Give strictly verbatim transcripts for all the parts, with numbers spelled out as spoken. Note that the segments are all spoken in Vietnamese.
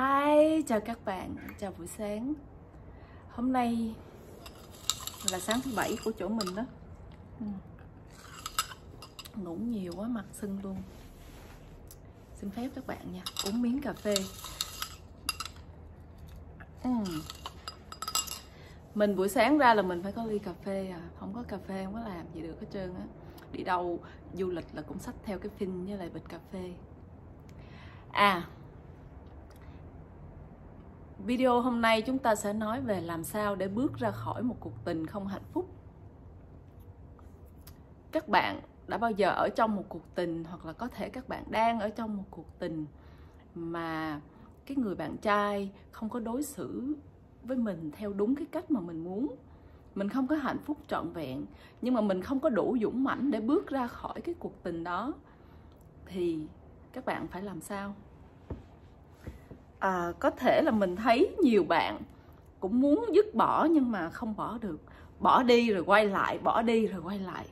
Hi, chào các bạn, chào buổi sáng. Hôm nay là sáng thứ bảy của chỗ mình đó. Ngủ nhiều quá mặt sưng luôn. Xin phép các bạn nha, uống miếng cà phê. uhm. Mình buổi sáng ra là mình phải có ly cà phê à. Không có cà phê không có làm gì được hết trơn á. Đi đâu du lịch là cũng xách theo cái phin với lại bịch cà phê. À, video hôm nay chúng ta sẽ nói về làm sao để bước ra khỏi một cuộc tình không hạnh phúc. Các bạn đã bao giờ ở trong một cuộc tình, hoặc là có thể các bạn đang ở trong một cuộc tình mà cái người bạn trai không có đối xử với mình theo đúng cái cách mà mình muốn. Mình không có hạnh phúc trọn vẹn, nhưng mà mình không có đủ dũng mãnh để bước ra khỏi cái cuộc tình đó. Thì các bạn phải làm sao? À, có thể là mình thấy nhiều bạn cũng muốn dứt bỏ nhưng mà không bỏ được. Bỏ đi rồi quay lại, bỏ đi rồi quay lại.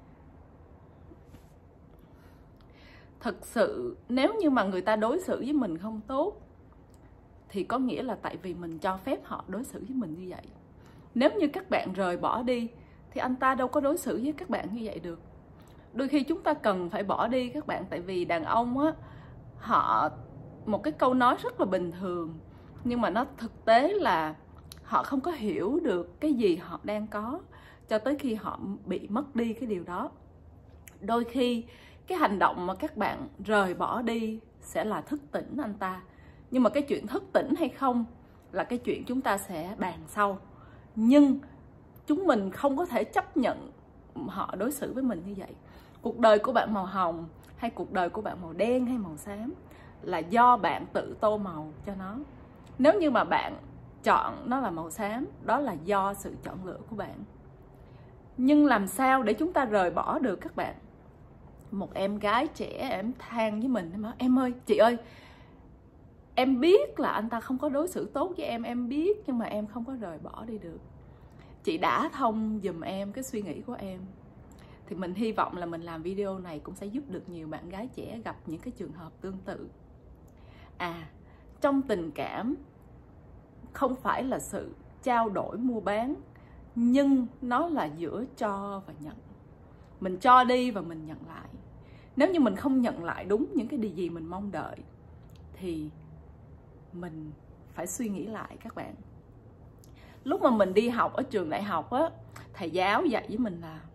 Thật sự nếu như mà người ta đối xử với mình không tốt thì có nghĩa là tại vì mình cho phép họ đối xử với mình như vậy. Nếu như các bạn rời bỏ đi thì anh ta đâu có đối xử với các bạn như vậy được. Đôi khi chúng ta cần phải bỏ đi các bạn. Tại vì đàn ông á, họ một cái câu nói rất là bình thường, nhưng mà nó thực tế là họ không có hiểu được cái gì họ đang có cho tới khi họ bị mất đi cái điều đó. Đôi khi cái hành động mà các bạn rời bỏ đi sẽ là thức tỉnh anh ta. Nhưng mà cái chuyện thức tỉnh hay không là cái chuyện chúng ta sẽ bàn sau. Nhưng chúng mình không có thể chấp nhận họ đối xử với mình như vậy. Cuộc đời của bạn màu hồng hay cuộc đời của bạn màu đen hay màu xám là do bạn tự tô màu cho nó. Nếu như mà bạn chọn nó là màu xám, đó là do sự chọn lựa của bạn. Nhưng làm sao để chúng ta rời bỏ được các bạn? Một em gái trẻ em than với mình, em ơi, chị ơi, em biết là anh ta không có đối xử tốt với em, em biết, nhưng mà em không có rời bỏ đi được. Chị đã thông giùm em cái suy nghĩ của em. Thì mình hy vọng là mình làm video này cũng sẽ giúp được nhiều bạn gái trẻ gặp những cái trường hợp tương tự. À, trong tình cảm không phải là sự trao đổi mua bán, nhưng nó là giữa cho và nhận. Mình cho đi và mình nhận lại. Nếu như mình không nhận lại đúng những cái điều gì mình mong đợi thì mình phải suy nghĩ lại các bạn. Lúc mà mình đi học ở trường đại học á, thầy giáo dạy với mình là,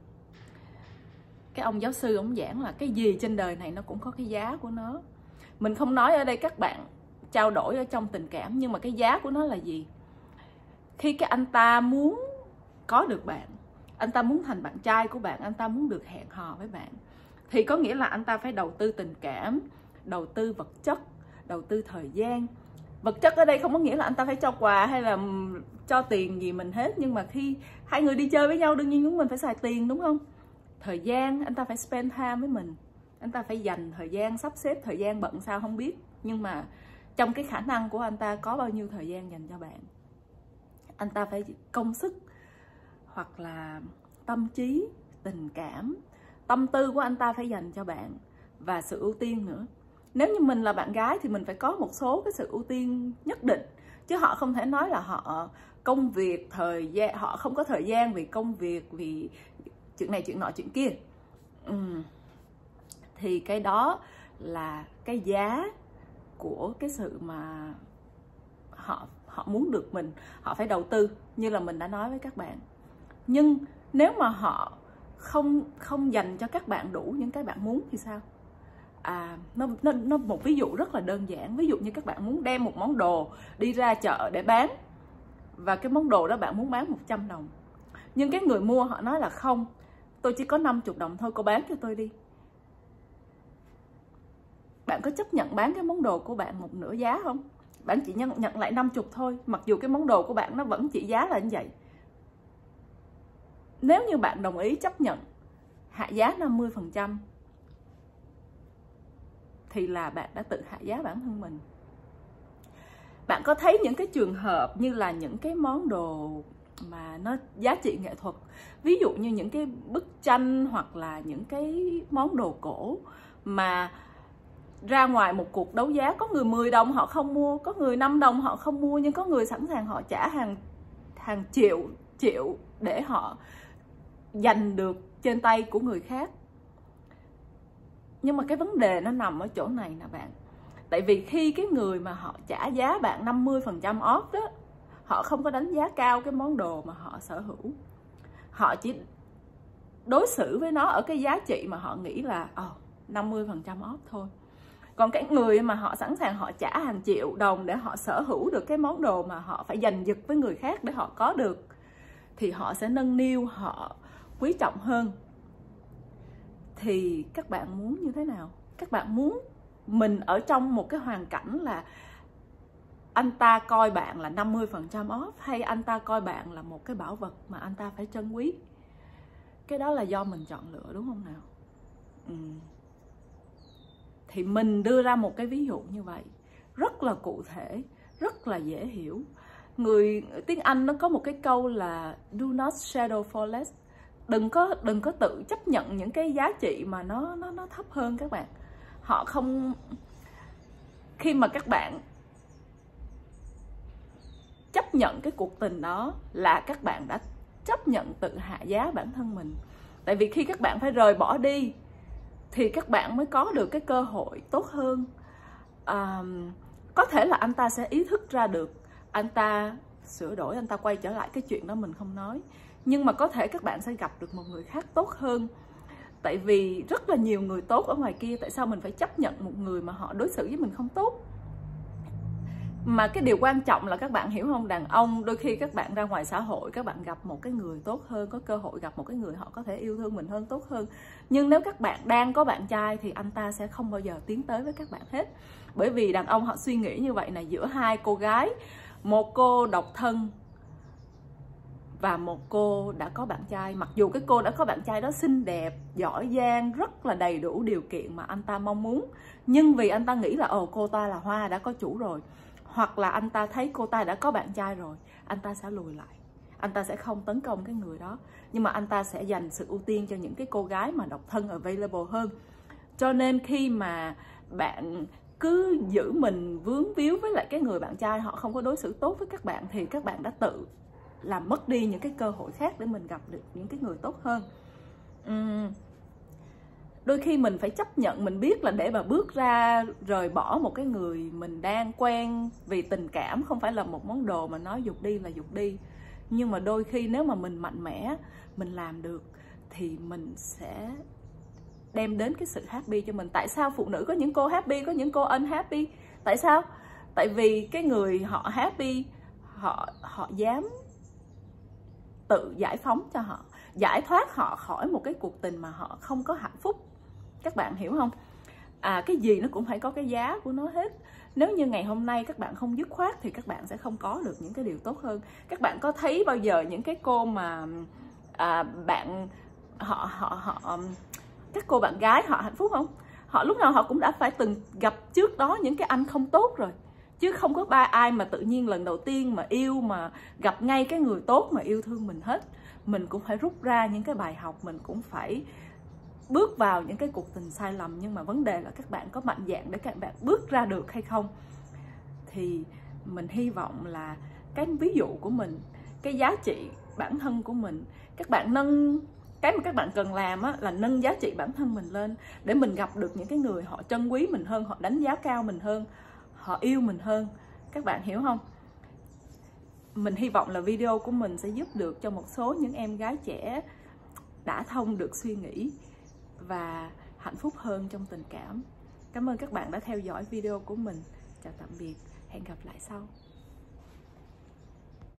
cái ông giáo sư ông giảng là cái gì trên đời này nó cũng có cái giá của nó. Mình không nói ở đây các bạn trao đổi ở trong tình cảm, nhưng mà cái giá của nó là gì? Khi cái anh ta muốn có được bạn, anh ta muốn thành bạn trai của bạn, anh ta muốn được hẹn hò với bạn, thì có nghĩa là anh ta phải đầu tư tình cảm, đầu tư vật chất, đầu tư thời gian. Vật chất ở đây không có nghĩa là anh ta phải cho quà hay là cho tiền gì mình hết. Nhưng mà khi hai người đi chơi với nhau, đương nhiên chúng mình phải xài tiền, đúng không? Thời gian, anh ta phải spend time với mình. Anh ta phải dành thời gian, sắp xếp thời gian bận sao không biết. Nhưng mà trong cái khả năng của anh ta có bao nhiêu thời gian dành cho bạn. Anh ta phải công sức, hoặc là tâm trí, tình cảm, tâm tư của anh ta phải dành cho bạn. Và sự ưu tiên nữa. Nếu như mình là bạn gái thì mình phải có một số cái sự ưu tiên nhất định. Chứ họ không thể nói là họ công việc, thời gian, họ không có thời gian vì công việc, vì chuyện này, chuyện nọ, chuyện kia. uhm. Thì cái đó là cái giá của cái sự mà họ, họ muốn được mình. Họ phải đầu tư như là mình đã nói với các bạn. Nhưng nếu mà họ không, không dành cho các bạn đủ những cái bạn muốn thì sao? À, nó, nó, nó một ví dụ rất là đơn giản. Ví dụ như các bạn muốn đem một món đồ đi ra chợ để bán, và cái món đồ đó bạn muốn bán một trăm đồng. Nhưng cái người mua họ nói là không, tôi chỉ có năm mươi đồng thôi, cô bán cho tôi đi. Bạn có chấp nhận bán cái món đồ của bạn một nửa giá không? Bạn chỉ nhận, nhận lại năm mươi thôi, mặc dù cái món đồ của bạn nó vẫn chỉ giá là như vậy. Nếu như bạn đồng ý chấp nhận hạ giá năm mươi phần trăm thì là bạn đã tự hạ giá bản thân mình. Bạn có thấy những cái trường hợp như là những cái món đồ mà nó giá trị nghệ thuật, ví dụ như những cái bức tranh hoặc là những cái món đồ cổ mà ra ngoài một cuộc đấu giá, có người mười đồng họ không mua, có người năm đồng họ không mua, nhưng có người sẵn sàng họ trả hàng hàng triệu triệu để họ giành được trên tay của người khác. Nhưng mà cái vấn đề nó nằm ở chỗ này nè bạn. Tại vì khi cái người mà họ trả giá bạn năm mươi phần trăm off đó, họ không có đánh giá cao cái món đồ mà họ sở hữu. Họ chỉ đối xử với nó ở cái giá trị mà họ nghĩ là oh, năm mươi phần trăm off thôi. Còn cái người mà họ sẵn sàng họ trả hàng triệu đồng để họ sở hữu được cái món đồ mà họ phải giành giật với người khác để họ có được, thì họ sẽ nâng niu, họ quý trọng hơn. Thì các bạn muốn như thế nào? Các bạn muốn mình ở trong một cái hoàn cảnh là anh ta coi bạn là năm mươi phần trăm off, hay anh ta coi bạn là một cái bảo vật mà anh ta phải trân quý? Cái đó là do mình chọn lựa, đúng không nào? Ừ. Thì mình đưa ra một cái ví dụ như vậy, rất là cụ thể, rất là dễ hiểu. Người tiếng Anh nó có một cái câu là do not settle for less. Đừng có đừng có tự chấp nhận những cái giá trị mà nó nó nó thấp hơn các bạn. Họ không, khi mà các bạn chấp nhận cái cuộc tình đó là các bạn đã chấp nhận tự hạ giá bản thân mình. Tại vì khi các bạn phải rời bỏ đi thì các bạn mới có được cái cơ hội tốt hơn. À, có thể là anh ta sẽ ý thức ra được, anh ta sửa đổi, anh ta quay trở lại, cái chuyện đó mình không nói. Nhưng mà có thể các bạn sẽ gặp được một người khác tốt hơn. Tại vì rất là nhiều người tốt ở ngoài kia, tại sao mình phải chấp nhận một người mà họ đối xử với mình không tốt? Mà cái điều quan trọng là các bạn hiểu không, đàn ông đôi khi các bạn ra ngoài xã hội, các bạn gặp một cái người tốt hơn, có cơ hội gặp một cái người họ có thể yêu thương mình hơn, tốt hơn. Nhưng nếu các bạn đang có bạn trai thì anh ta sẽ không bao giờ tiến tới với các bạn hết. Bởi vì đàn ông họ suy nghĩ như vậy này, giữa hai cô gái, một cô độc thân và một cô đã có bạn trai. Mặc dù cái cô đã có bạn trai đó xinh đẹp, giỏi giang, rất là đầy đủ điều kiện mà anh ta mong muốn, nhưng vì anh ta nghĩ là ồ cô ta là hoa đã có chủ rồi, hoặc là anh ta thấy cô ta đã có bạn trai rồi, anh ta sẽ lùi lại, anh ta sẽ không tấn công cái người đó, nhưng mà anh ta sẽ dành sự ưu tiên cho những cái cô gái mà độc thân available hơn. Cho nên khi mà bạn cứ giữ mình vướng víu với lại cái người bạn trai, họ không có đối xử tốt với các bạn, thì các bạn đã tự làm mất đi những cái cơ hội khác để mình gặp được những cái người tốt hơn. uhm. Đôi khi mình phải chấp nhận, mình biết là để mà bước ra rời bỏ một cái người mình đang quen, vì tình cảm không phải là một món đồ mà nói dục đi là dục đi. Nhưng mà đôi khi nếu mà mình mạnh mẽ, mình làm được thì mình sẽ đem đến cái sự happy cho mình. Tại sao phụ nữ có những cô happy, có những cô unhappy? Tại sao? Tại vì cái người họ happy, họ họ dám tự giải phóng cho họ, giải thoát họ khỏi một cái cuộc tình mà họ không có hạnh phúc. Các bạn hiểu không? À, cái gì nó cũng phải có cái giá của nó hết. Nếu như ngày hôm nay các bạn không dứt khoát thì các bạn sẽ không có được những cái điều tốt hơn. Các bạn có thấy bao giờ những cái cô mà à, bạn họ họ họ các cô bạn gái họ hạnh phúc không? Họ lúc nào họ cũng đã phải từng gặp trước đó những cái anh không tốt rồi, chứ không có ba ai mà tự nhiên lần đầu tiên mà yêu mà gặp ngay cái người tốt mà yêu thương mình hết. Mình cũng phải rút ra những cái bài học, mình cũng phải bước vào những cái cuộc tình sai lầm. Nhưng mà vấn đề là các bạn có mạnh dạn để các bạn bước ra được hay không. Thì mình hy vọng là cái ví dụ của mình, cái giá trị bản thân của mình, các bạn nâng, cái mà các bạn cần làm á, là nâng giá trị bản thân mình lên, để mình gặp được những cái người họ trân quý mình hơn, họ đánh giá cao mình hơn, họ yêu mình hơn. Các bạn hiểu không? Mình hy vọng là video của mình sẽ giúp được cho một số những em gái trẻ đã thông được suy nghĩ và hạnh phúc hơn trong tình cảm. Cảm ơn các bạn đã theo dõi video của mình. Chào tạm biệt, hẹn gặp lại sau.